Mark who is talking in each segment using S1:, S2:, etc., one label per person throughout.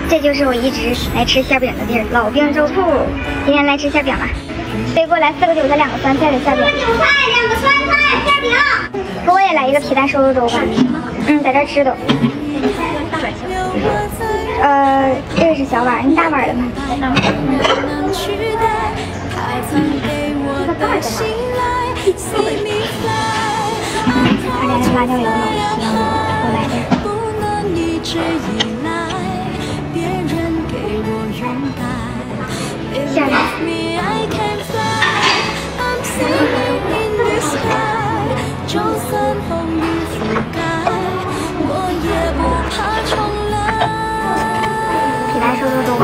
S1: 这就是我一直来吃馅饼的地儿，老兵粥铺。今天来吃馅饼了，所以给我来4个韭菜、2个酸菜的馅饼。4个韭菜、2个酸菜馅饼。给我也来一个皮蛋瘦肉粥吧。在这吃都。这个是小碗，你大碗的吗？大碗。他这辣椒油老香了，给我来点。下面。皮蛋瘦肉粥，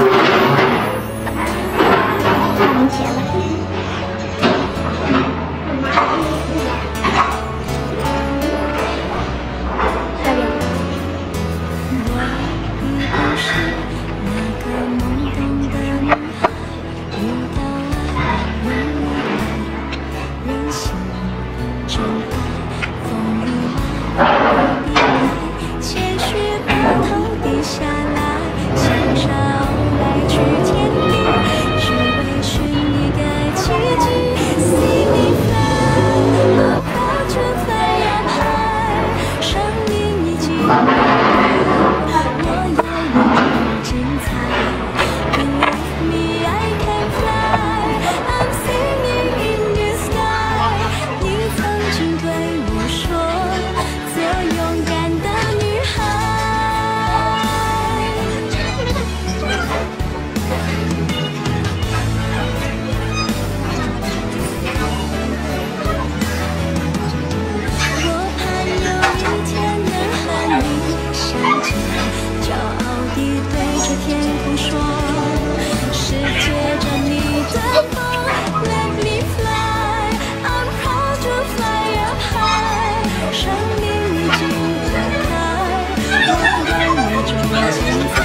S1: 大红茄子。生命已经分开，我让那种精彩。